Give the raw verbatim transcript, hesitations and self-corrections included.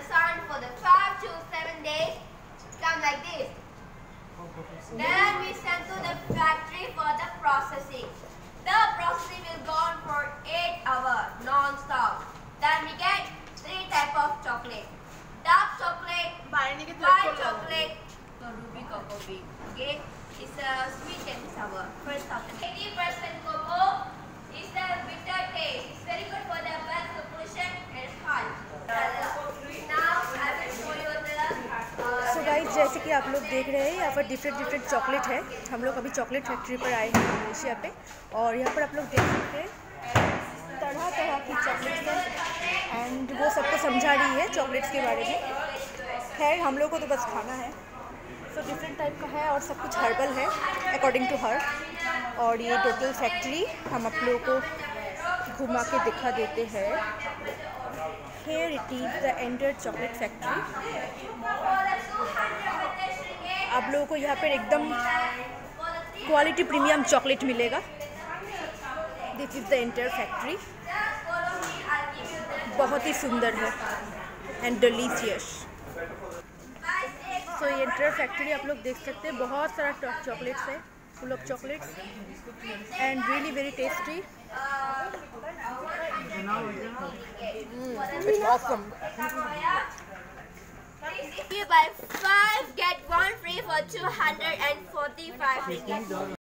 sun for the five to seven days. Come like this. Then we send to the factory for the processing. The processing will go on for eight hours non-stop. Then we get three type of chocolate: dark chocolate, white chocolate, ruby cocoa bean. Okay, it's a sweet and sour. First of the eighty percent cocoa is the bitter taste. It's very good for the blood circulation and heart. Now I will show you the. So guys, जैसे कि आप लोग देख रहे हैं, यहाँ पर different different chocolate है। हम लोग अभी चॉकलेट फैक्ट्री पर आए हैं मलेशिया पे, और यहाँ पर आप लोग देख सकते हैं तरह तरह की चॉकलेट्स हैं एंड वो सबको समझा रही है चॉकलेट्स के बारे में। खैर हम लोग को तो बस खाना है। सो डिफरेंट टाइप का है और सब कुछ हर्बल है अकॉर्डिंग टू हर। और ये टोटल फैक्ट्री हम आप लोगों को घुमा के दिखा देते हैं। Here it is the entire chocolate factory. आप लोगों को यहाँ पर एकदम क्वालिटी प्रीमियम चॉकलेट मिलेगा। This is the entire factory. बहुत ही सुंदर है एंड डिलीशियस। सो ये एंटायर फैक्ट्री आप लोग देख सकते हैं, बहुत सारा चॉकलेट्स है, full of chocolates and really very tasty. It's awesome. You buy five get one free for two hundred forty-five ringgit.